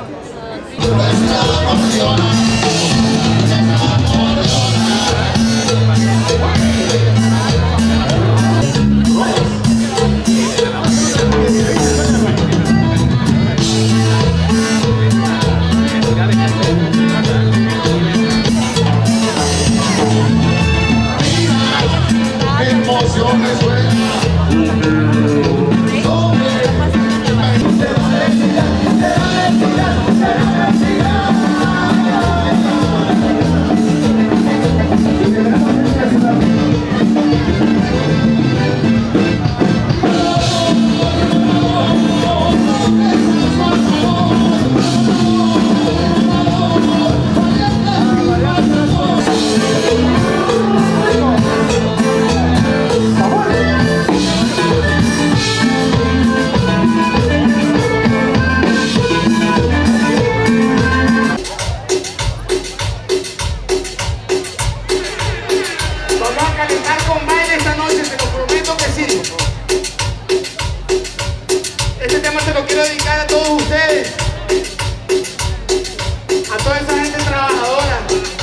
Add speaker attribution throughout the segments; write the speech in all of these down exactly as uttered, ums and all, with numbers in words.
Speaker 1: Este tema se lo quiero dedicar a todos ustedes, a toda esa gente trabajadora.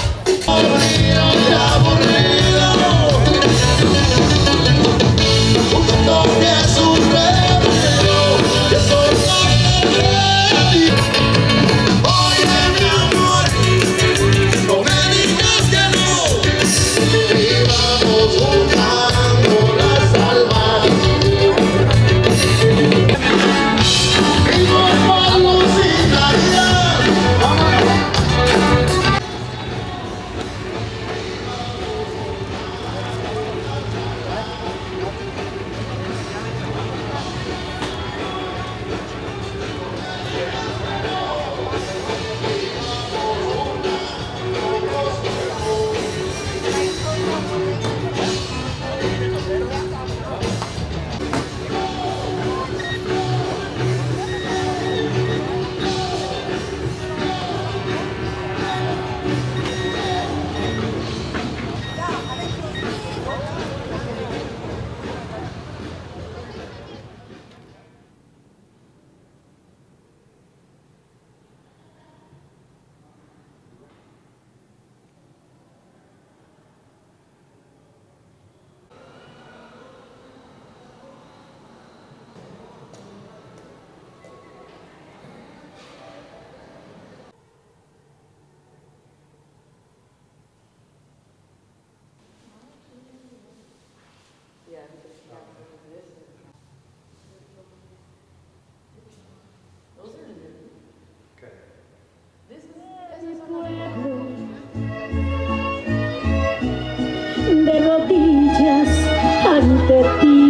Speaker 2: De rodillas ante ti,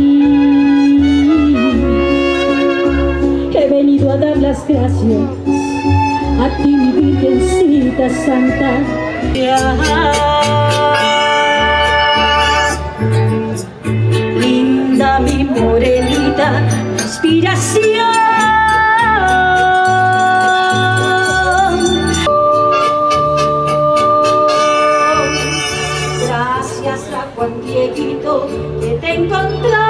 Speaker 2: he venido a dar las gracias a ti, mi Virgencita Santa. Linda mi morenita, inspiración. Juan Dieguito que te encontró,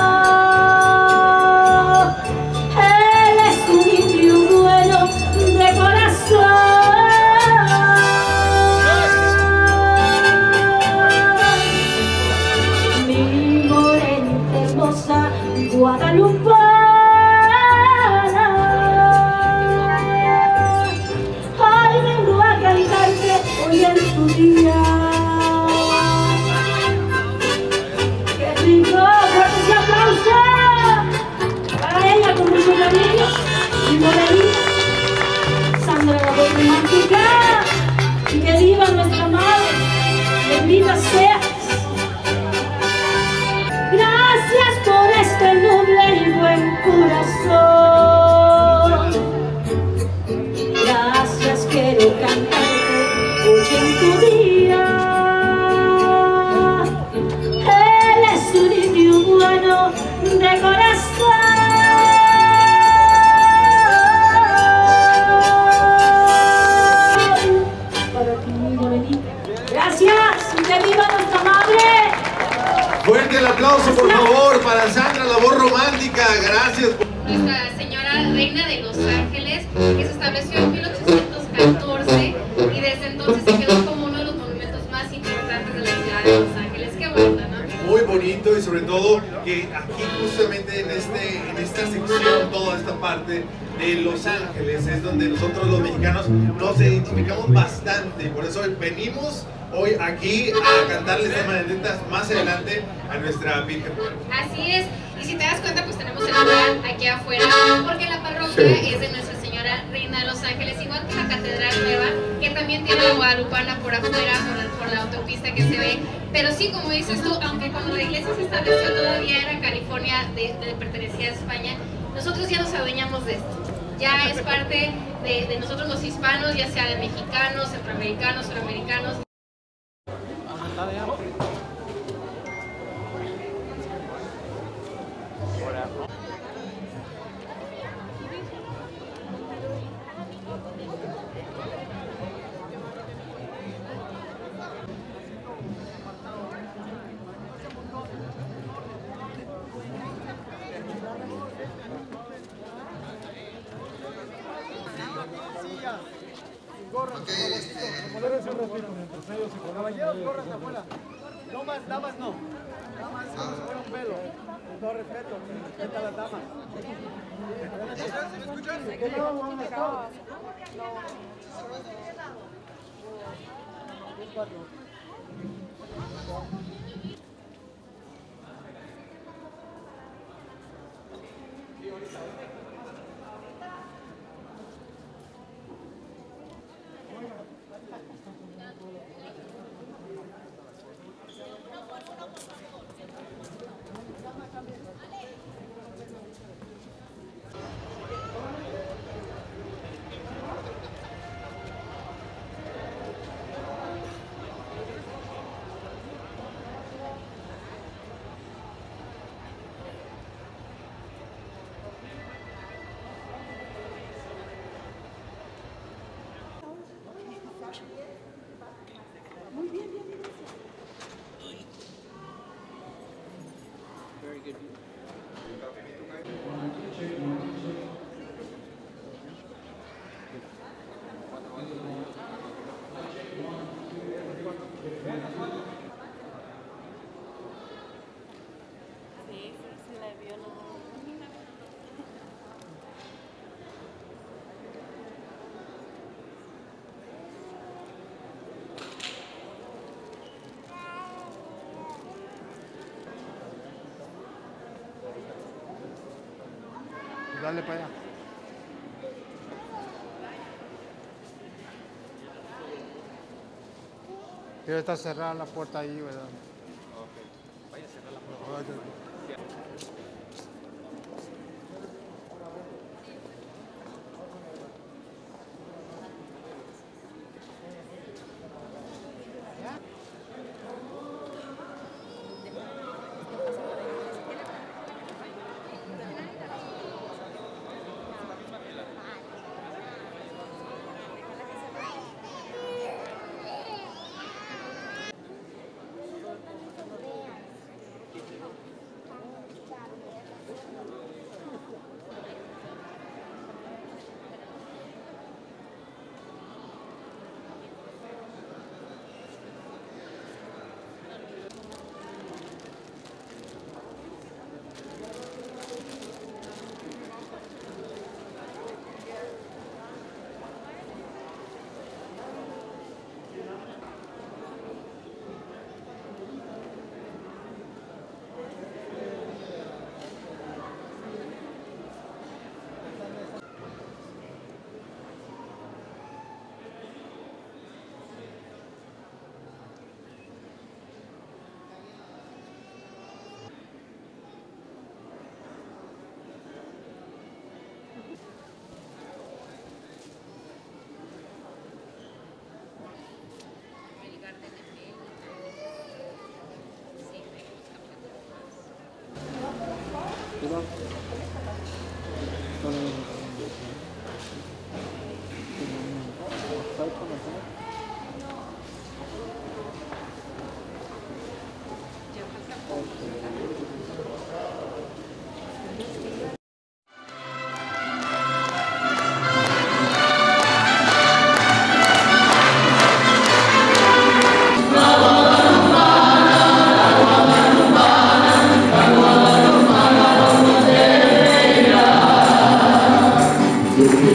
Speaker 2: él es un indio bueno de corazón. Mi morenita hermosa guadalupana, hoy vengo a cantarte hoy en tu día. Mi morenita, Sandra la voz romántica, y que viva nuestra madre, bendita seas. Gracias por este noble y buen corazón. Gracias, quiero cantarte hoy en tu día. Él es un indio bueno de corazón. Gracias, que viva nuestra madre.
Speaker 1: Fuerte el aplauso, por favor, para Sandra, la voz romántica. Gracias.
Speaker 3: Nuestra Señora Reina de Los Ángeles. que se estableció en mil ochocientos catorce y desde entonces se quedó como uno de los monumentos más importantes de la ciudad de Los Ángeles. Qué bonito, ¿no?
Speaker 1: Muy bonito, y sobre todo que aquí justamente en, este, en esta sección, toda esta parte de Los Ángeles es donde nosotros los mexicanos nos identificamos bastante, por eso venimos hoy aquí a cantarles estas mañanitas más adelante a nuestra Virgen.
Speaker 3: Así es, y si te das cuenta pues tenemos el lugar aquí afuera porque la parroquia sí. es de Nuestra Señora Reina de Los Ángeles, igual que la Catedral Nueva, que también tiene la Guadalupana por afuera, por, por la autopista que se ve. Pero sí, como dices tú, aunque cuando la iglesia se estableció todavía era California, de, de, pertenecía a España, nosotros ya nos adueñamos de esto. Ya es parte de, de nosotros los hispanos, ya sea de mexicanos, centroamericanos, suramericanos.
Speaker 4: Okay, este... Caballeros, gorras afuera. No más, damas no. Damas, como si fuera un velo. Con todo respeto, respeta a las damas. ¿Me escuchan? ¿Me escuchan?
Speaker 2: Muy bien, bien, bien.
Speaker 4: Very good.
Speaker 5: Sí, se la vio, no.
Speaker 4: Dale para allá. Debe estar cerrada la puerta ahí, ¿verdad? Ok. Vaya a cerrar la puerta.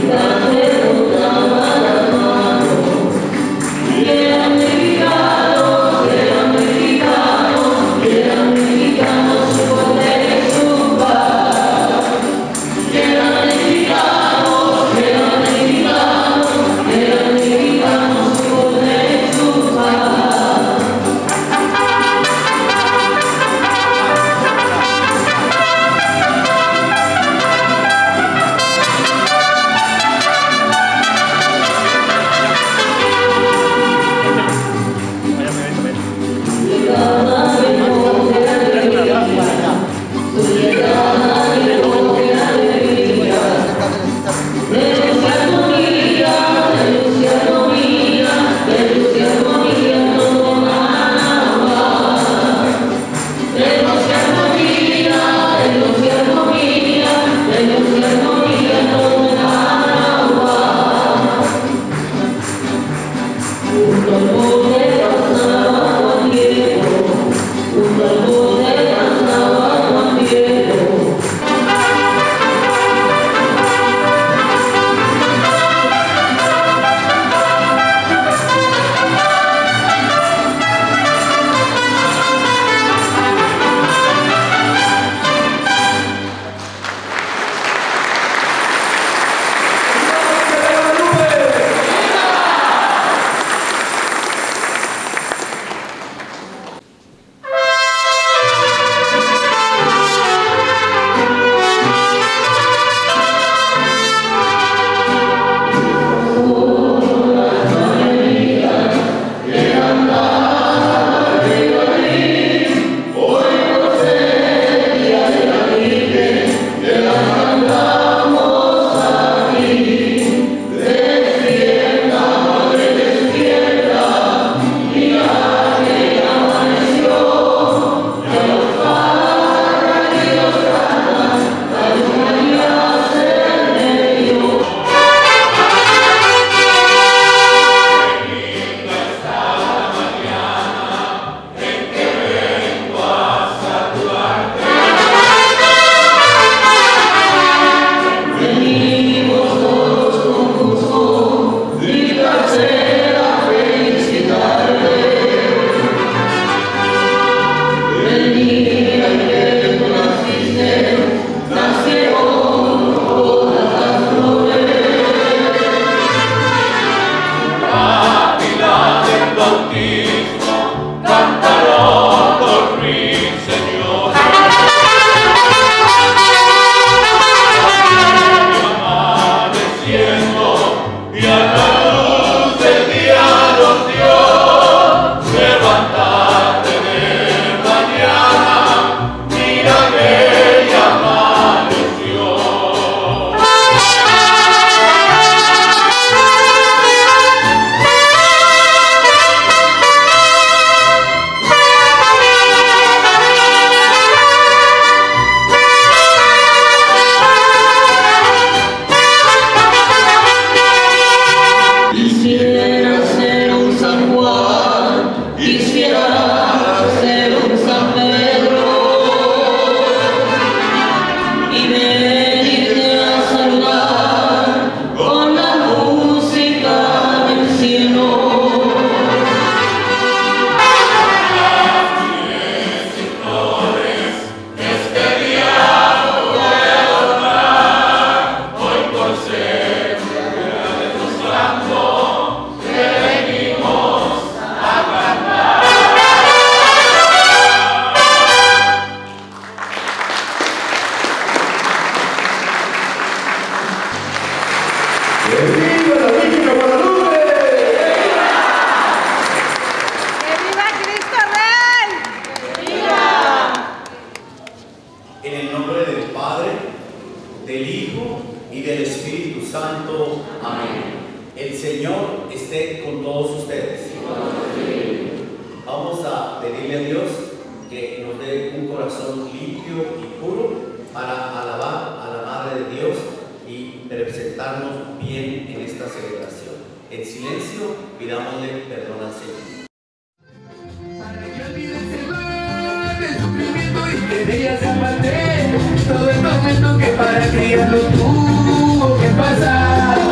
Speaker 6: Todo el momento que para criarlo tuvo que pasar.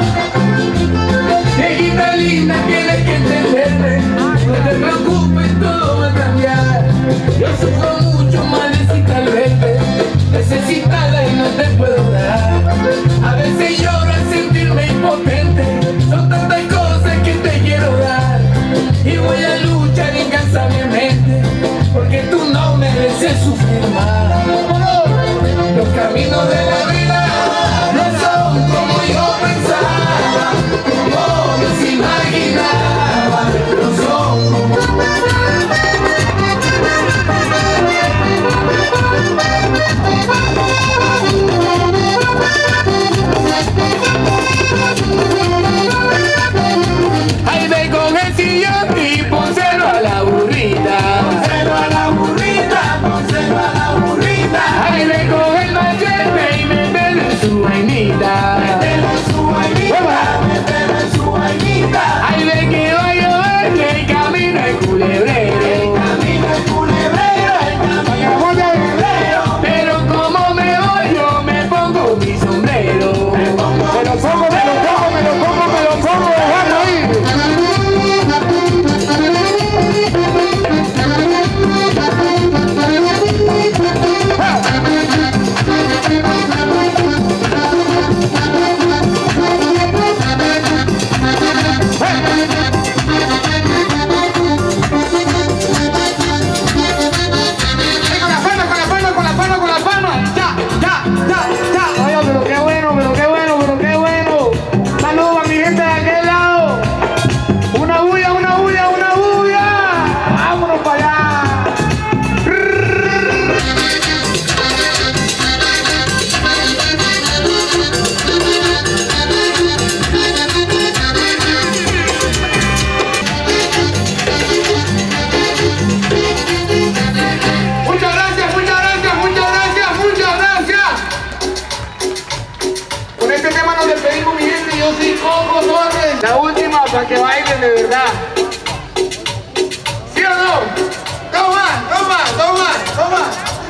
Speaker 6: poco, Jorge. La última para que bailen de verdad. ¿Sí o no? Toma, toma, toma, toma.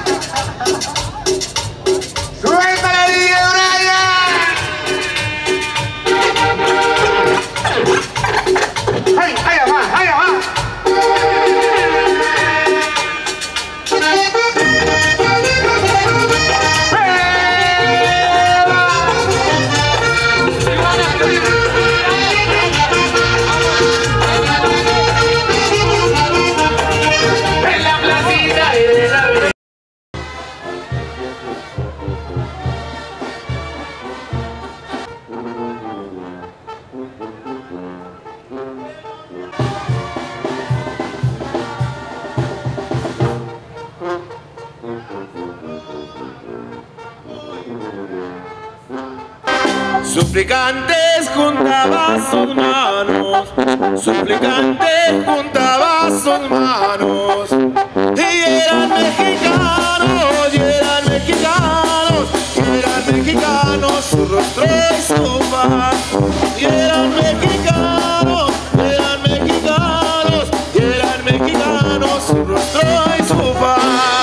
Speaker 6: ¡Suéltala, D J Brian! ¡Ay, ay, abajo, ay, abajo!
Speaker 7: Suplicantes juntaba sus manos, suplicantes juntaba sus manos, y eran mexicanos, y eran mexicanos, y eran mexicanos, su rostro y su faz, y eran mexicanos, y eran mexicanos, y eran mexicanos, su rostro y su faz.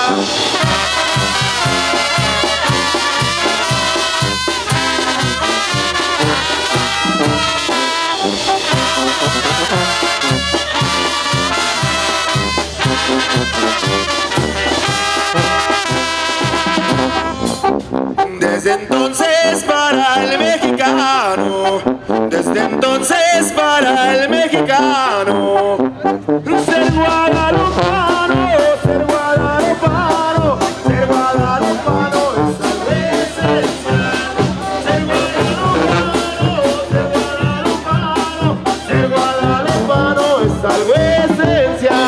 Speaker 7: Desde entonces para el mexicano, desde entonces para el mexicano, ser guadalupano, ser guadalupano, ser guadalupano es algo esencial. Ser guadalupano, ser guadalupano, ser guadalupano es algo esencial.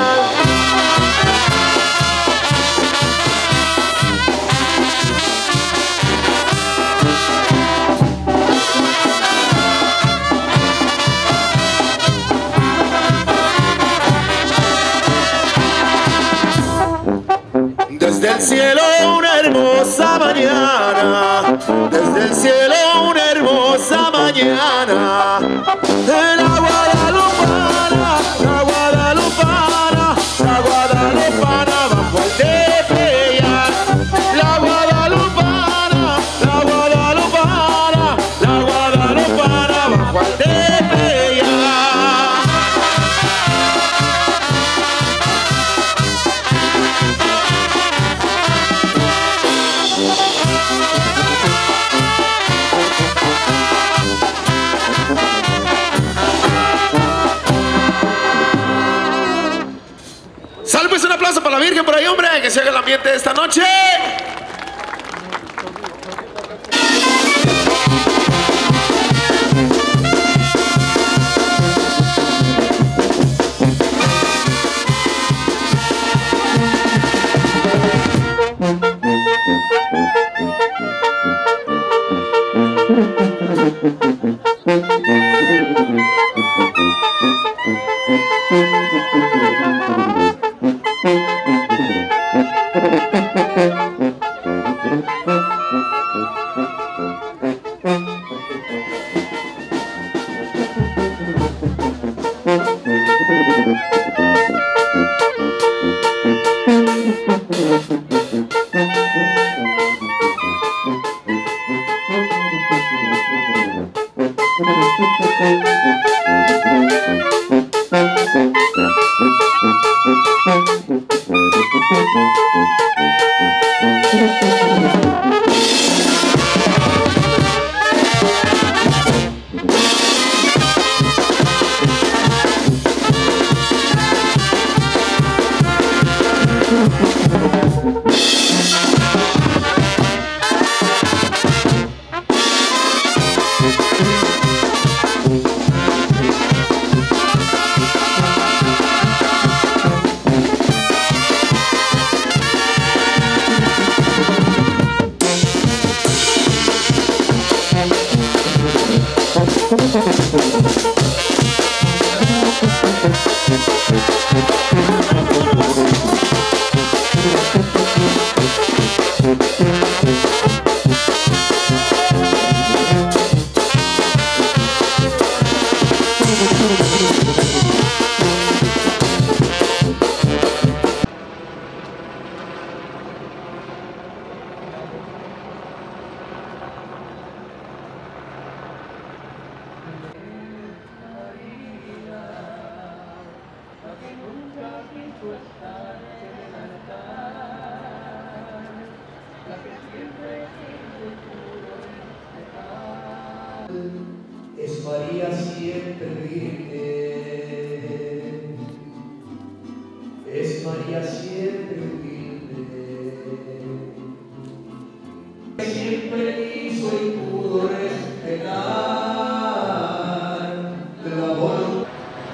Speaker 7: Desde el cielo una hermosa mañana, desde el cielo una hermosa mañana, la guadalupana, la guadalupana, la guadalupana bajo el Tepeyac, la guadalupana, la guadalupana, la guadalupana bajo el Tepeyac. Sal pues un aplauso para la Virgen por ahí, hombre, que se haga el ambiente de esta noche.
Speaker 8: María siempre humilde, es María siempre humilde, siempre quiso y pudo respetar la voluntad.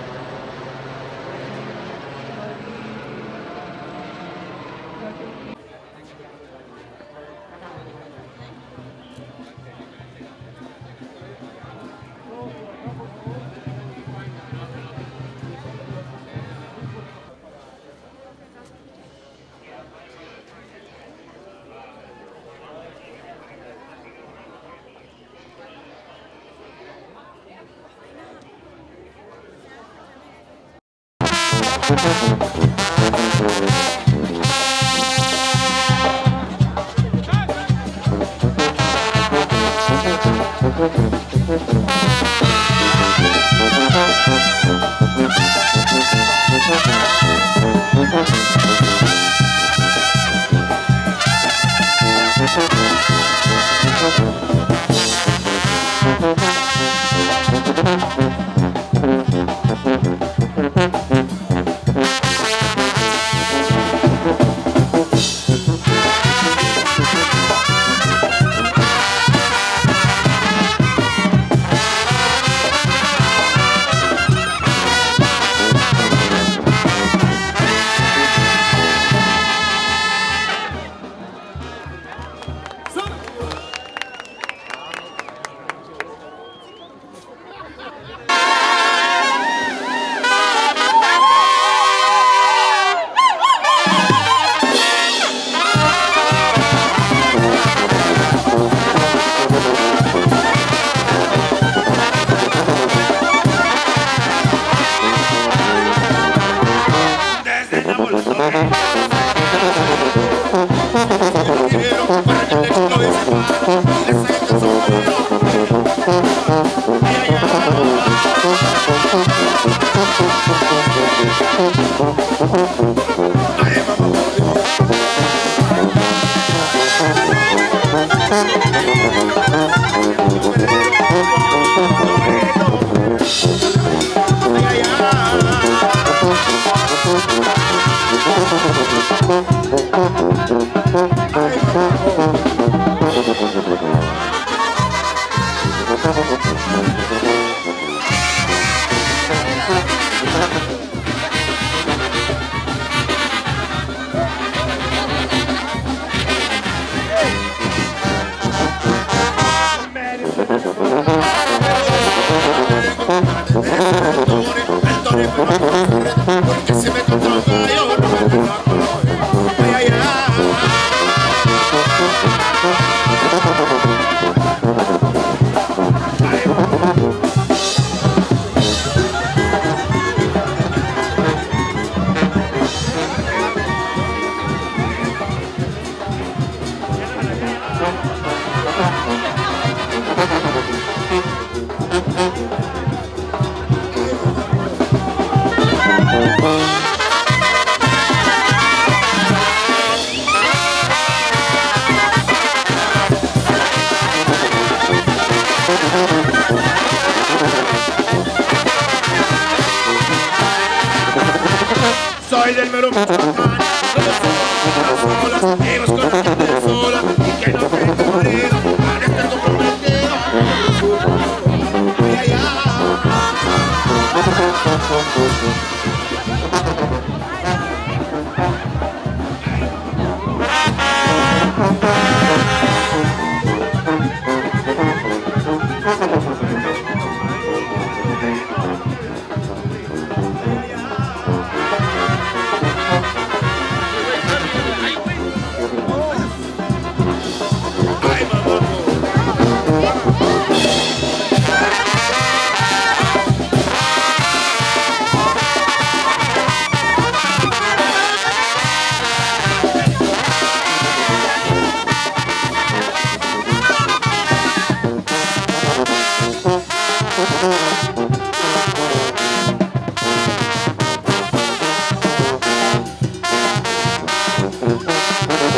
Speaker 7: Soy del mero Michoacán, las olas, y busco la gente sola, y que no tengo marido, para estar comprometido, ay, ay,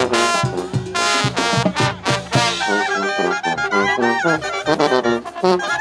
Speaker 6: Thank you.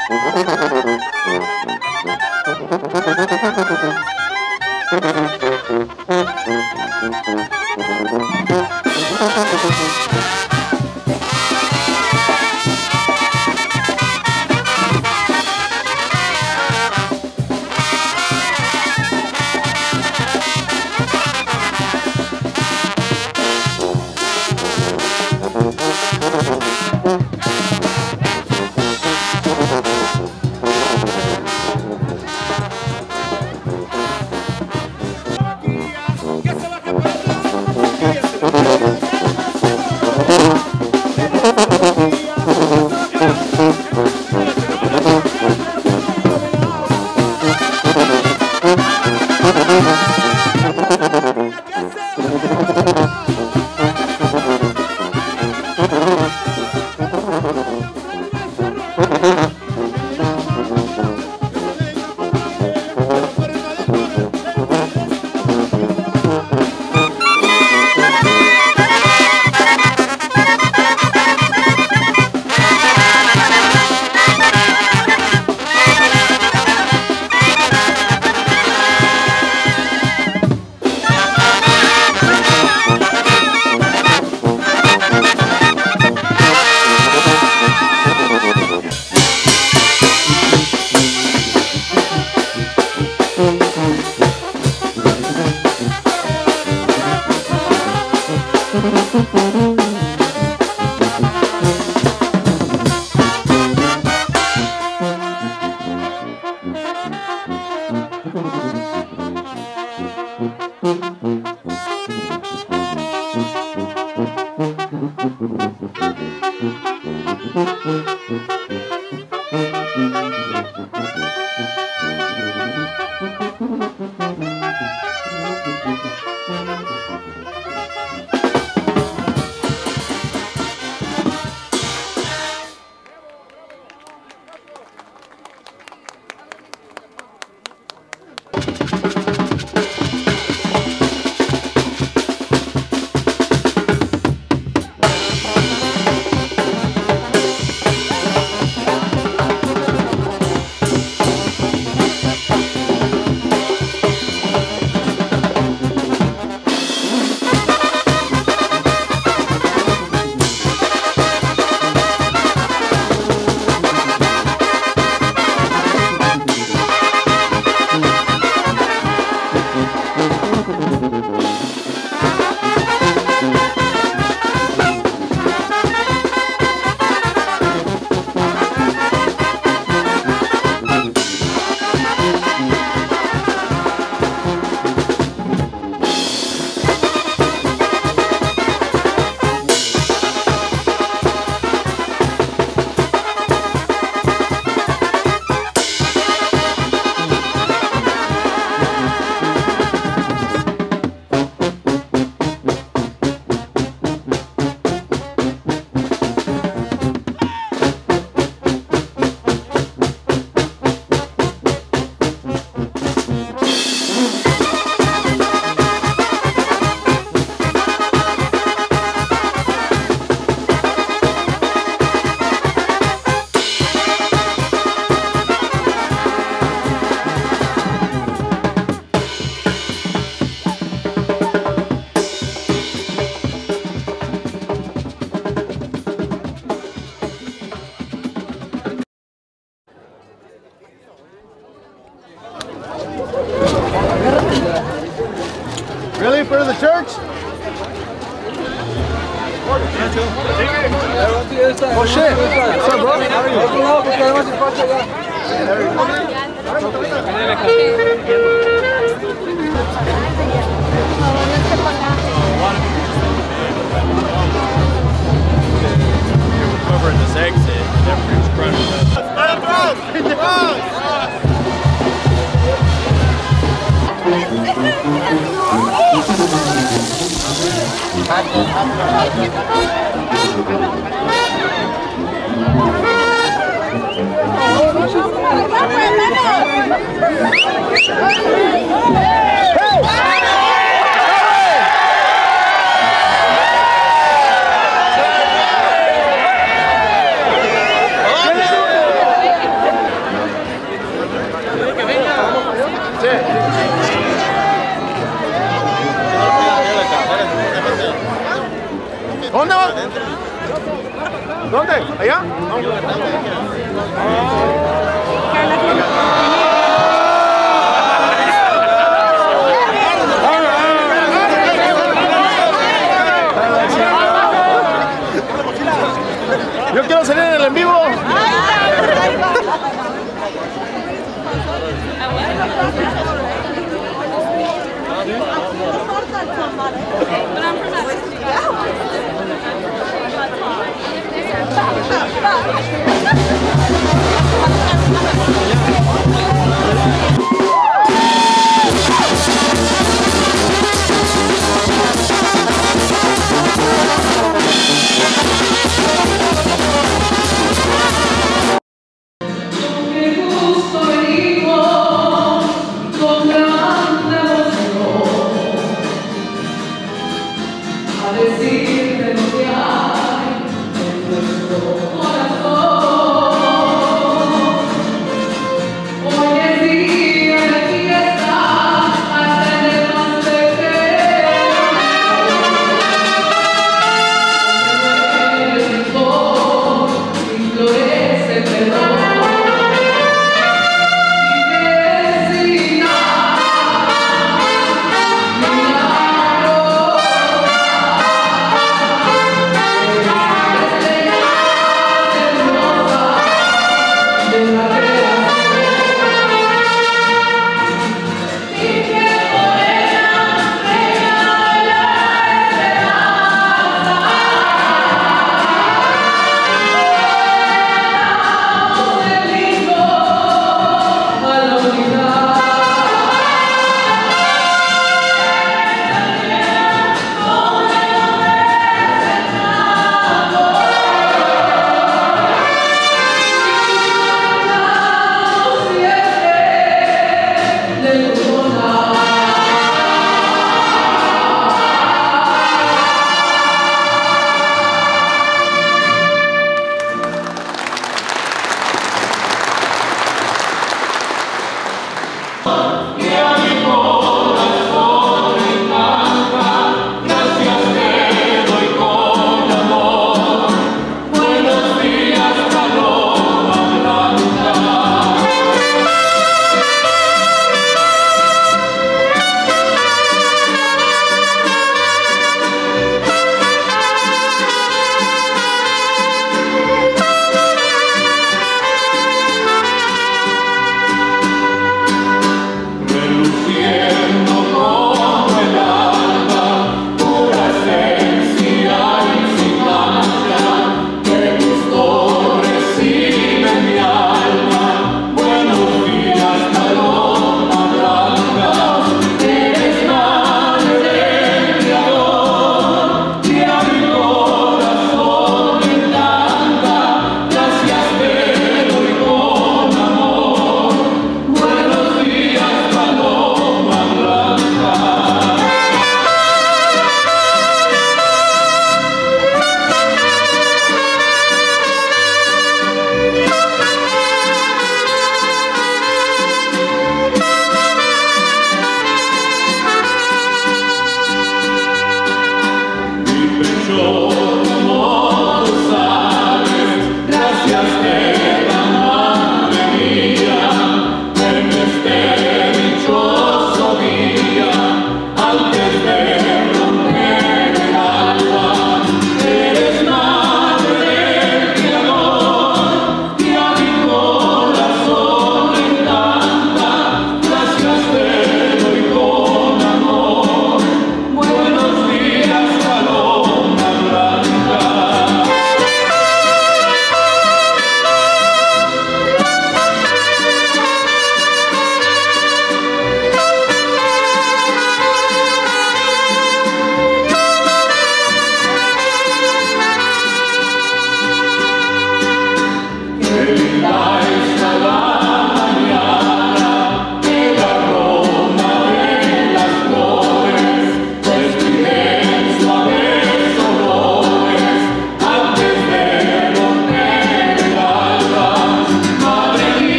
Speaker 4: Really? In front of the church? Oh shit! What's up, bro?
Speaker 9: Over in this exit, everybody's crunching up.
Speaker 10: ¿Dónde va? ¿Dónde? ¿Allá? Yo quiero salir en el en vivo.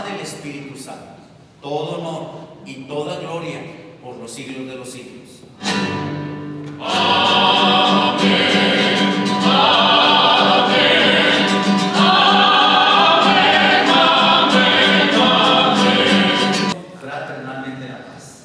Speaker 11: del Espíritu Santo, todo honor y toda gloria por los siglos de los siglos. Fraternalmente la paz.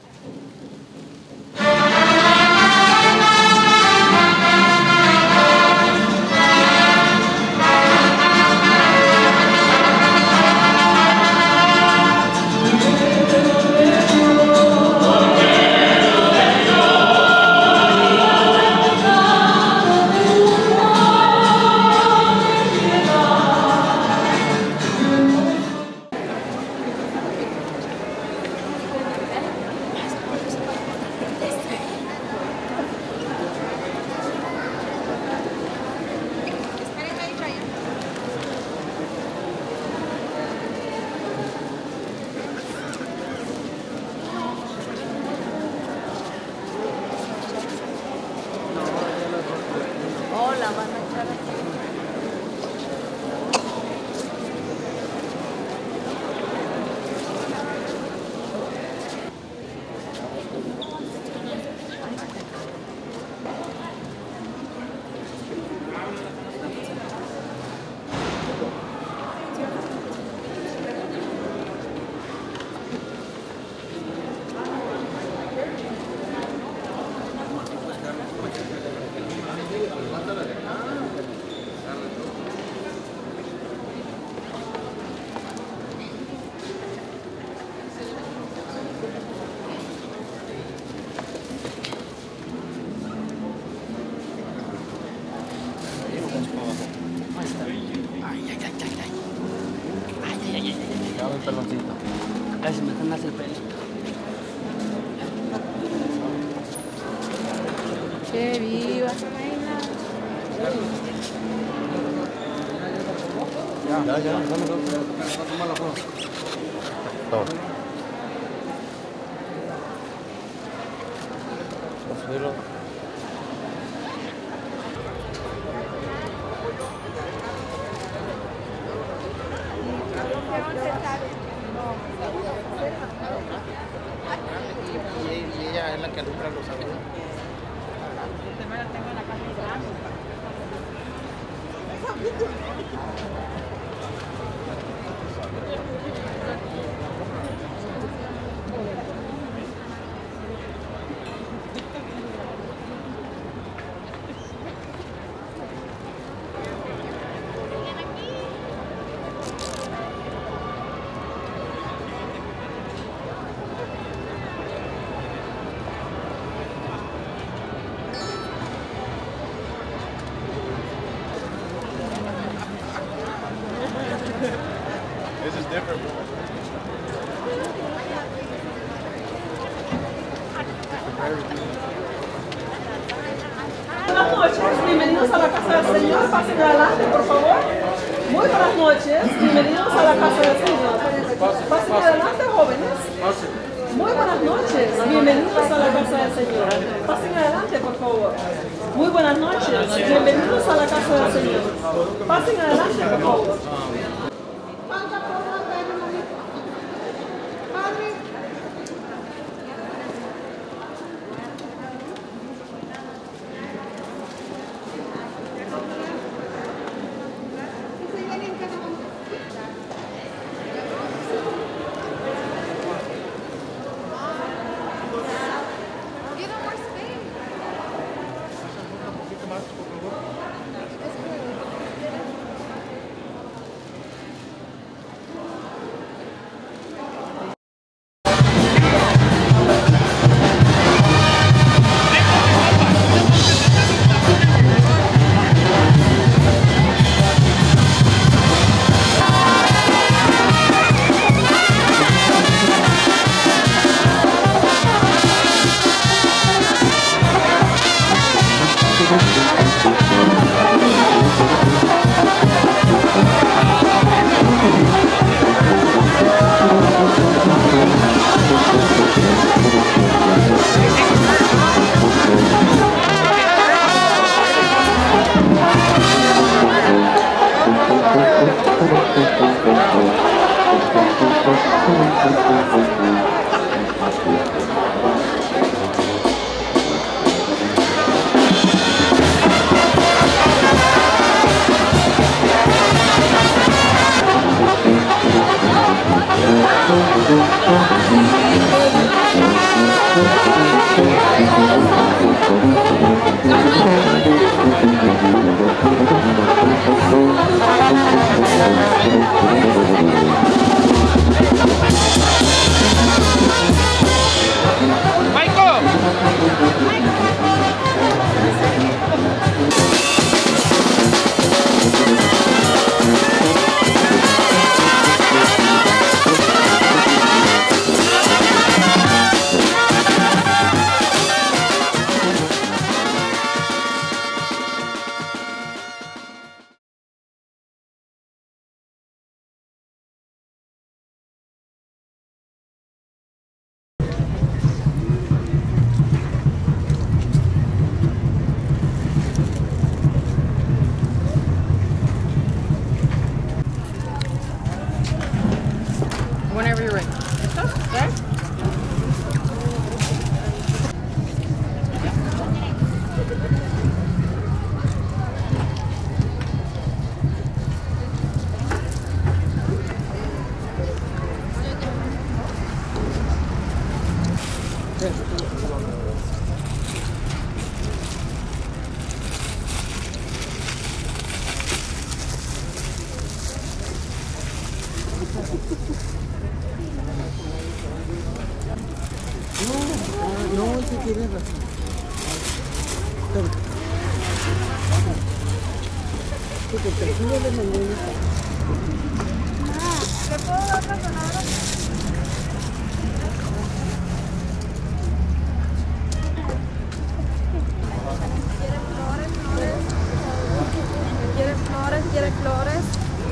Speaker 12: Ay, se me está más el pelo.
Speaker 13: ¡Qué viva!
Speaker 10: Ya, ya, vamos a tomar la foto. Todo. Vamos a subirlo. Y ella es la que alumbra los aviones. This is different.
Speaker 14: Buenas noches, bienvenidos a la casa del Señor. Pasen adelante, por favor. Muy buenas noches, bienvenidos a la casa del Señor. Pasen adelante, jóvenes. Muy buenas noches, bienvenidos a la casa del Señor. Pasen adelante, por favor. Muy buenas noches, bienvenidos a la casa del Señor. Pasen adelante, por favor.
Speaker 13: Whenever you're ready. Okay?
Speaker 15: No, si tienes razón. Sí, porque aquí ya de mañana.
Speaker 16: ¿Le puedo dar otra palabra? ¿Quiere flores, flores? ¿Quiere flores? ¿Quiere flores?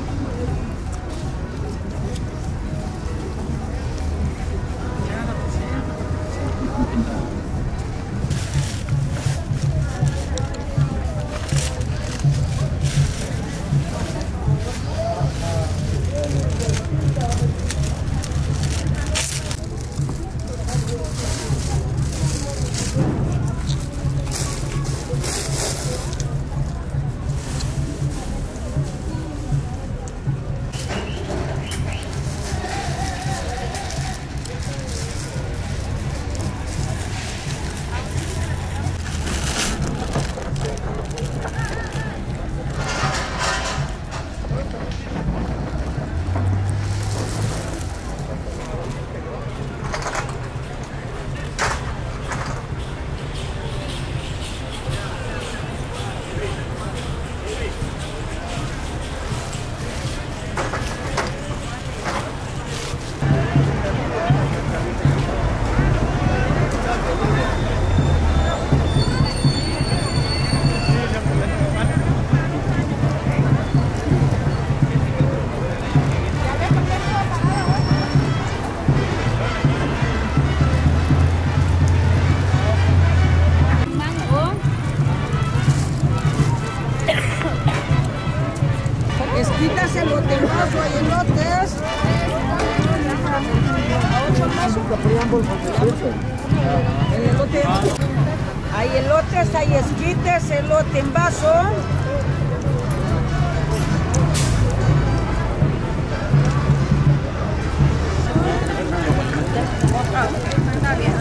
Speaker 14: Esquitas, elote, mazo, hay elotes. El elote. Hay elotes, hay esquites, elote en vaso. Está bien.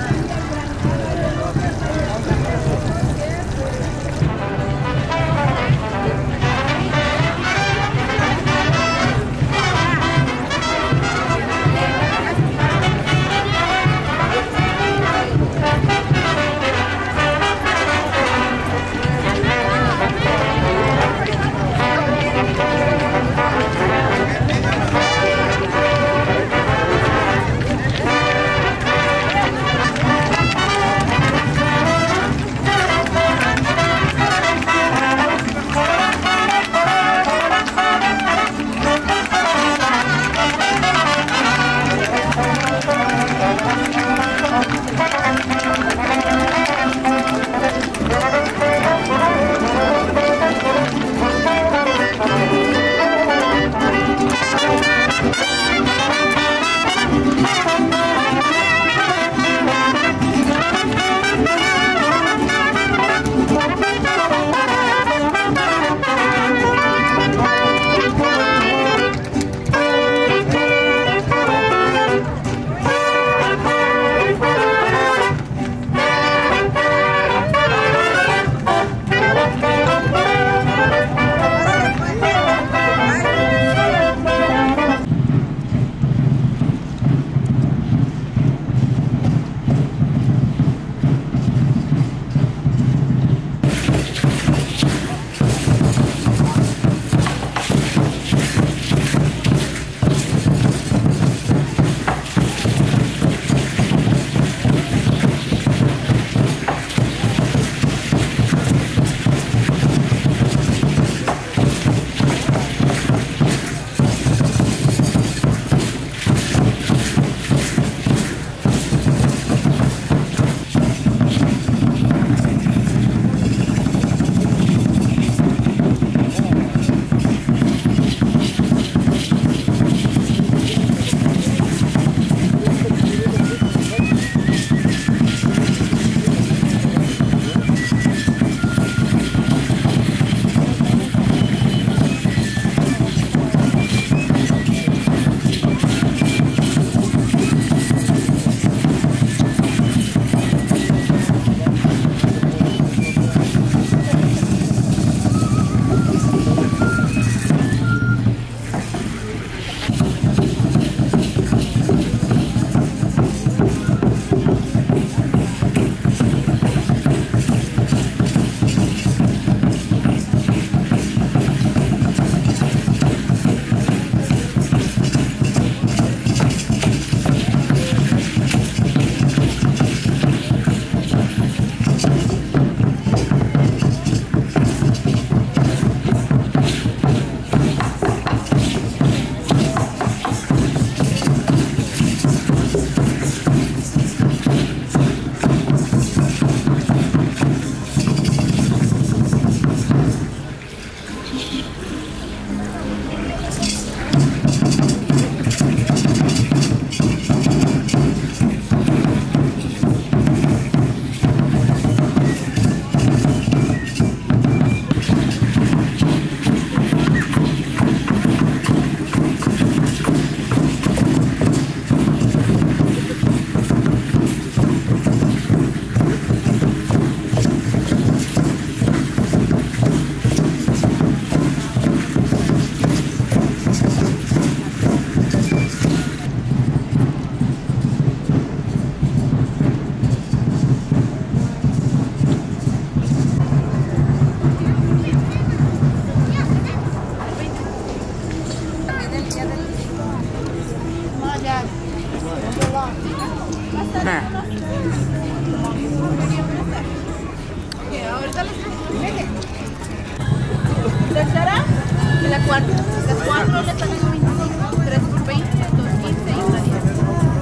Speaker 14: Tercera y la cuarta. Las cuatro le están en veinticinco, tres por veinte, dos quince y una diez.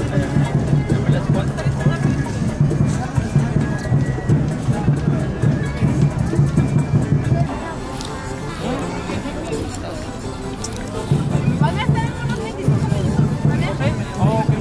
Speaker 14: Van a estar en unos veinticinco minutos, ¿vale?
Speaker 12: Oh, okay.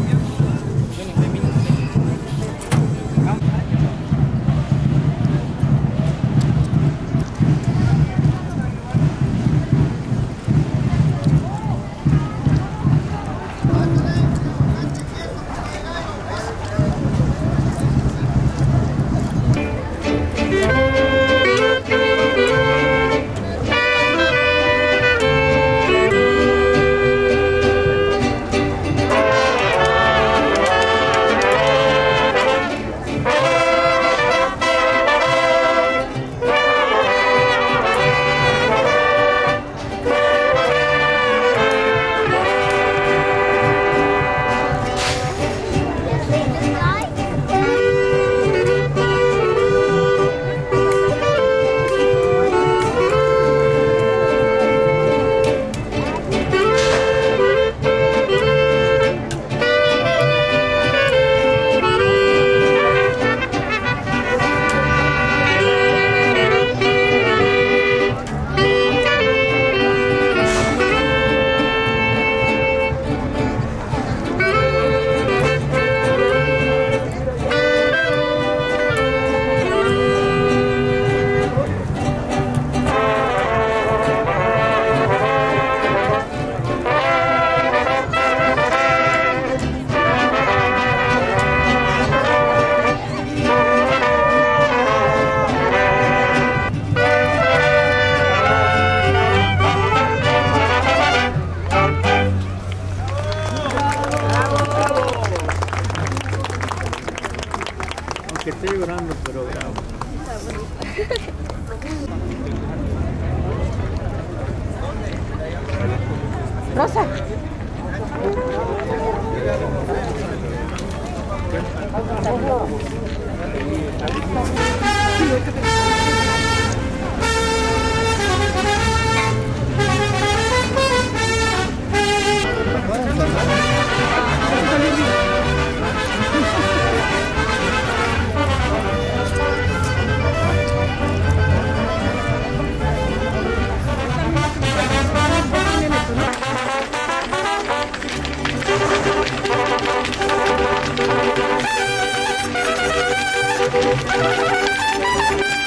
Speaker 10: Que estoy llorando, pero bravo.
Speaker 14: Rosa.
Speaker 16: Thank you.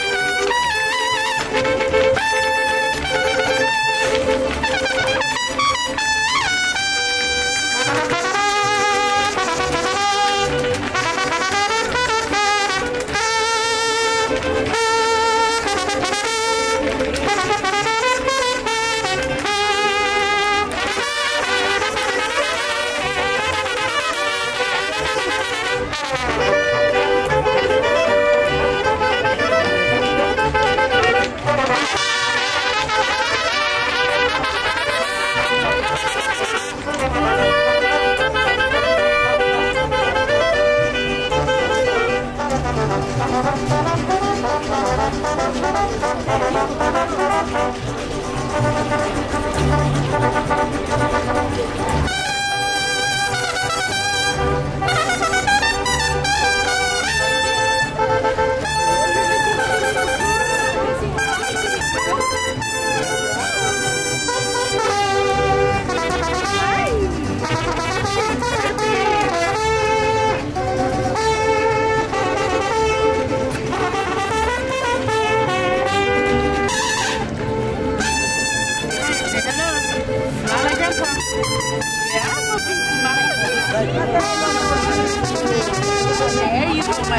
Speaker 13: you go, my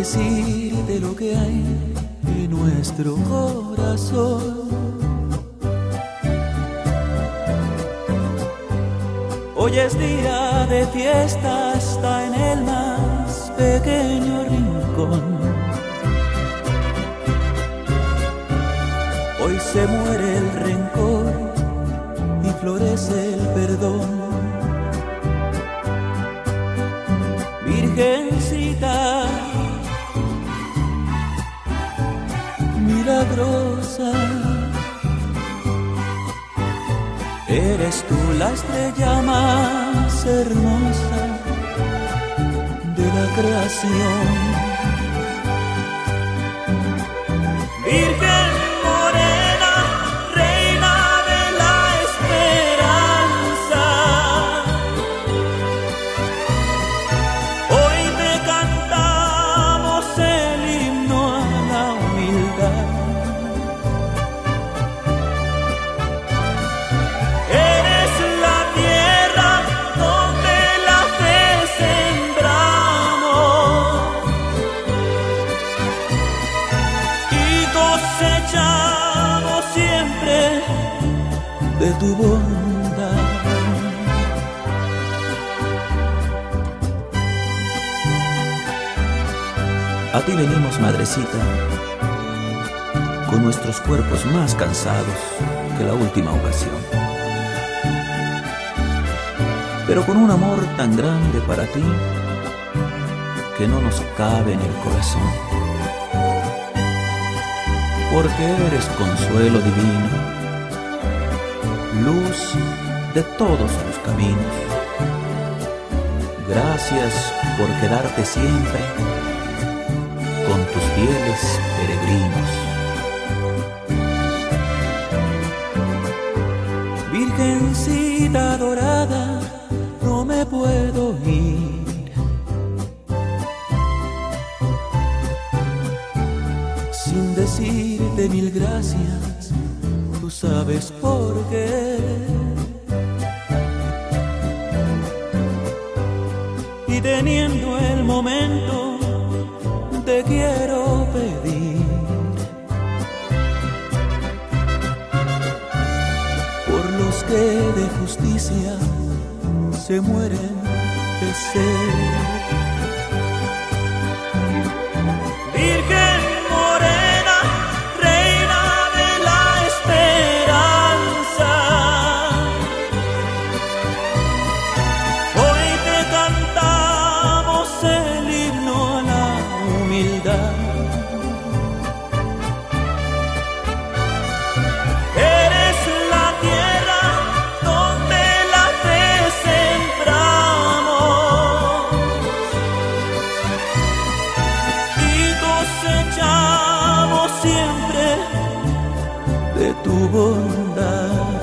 Speaker 17: decirte lo que hay en nuestro corazón. Hoy es día de fiesta hasta en el más pequeño rincón. Hoy se muere el rencor y florece el perdón. Virgencita milagrosa, eres tú la estrella más hermosa de la creación. Virgen morena, reina de la esperanza, hoy te cantamos el himno a la humildad. Eres la tierra donde la fe sembramos y cosechamos siempre de tu bondad. A ti venimos, madrecita, con nuestros cuerpos más cansados que la última ocasión, pero con un amor tan grande para ti que no nos cabe en el corazón, porque eres consuelo divino, luz de todos los caminos. Gracias por quedarte siempre con tus fieles peregrinos. Virgencita dorada, no me puedo ir sin decirte mil gracias, tú sabes por qué. Y teniendo el momento, te quiero pedir por los que de justicia se mueren de sed. Virgen morena, reina de la esperanza, hoy te cantamos el himno a la humildad. Eres la tierra donde la fe sembramos y cosechamos siempre de tu bondad.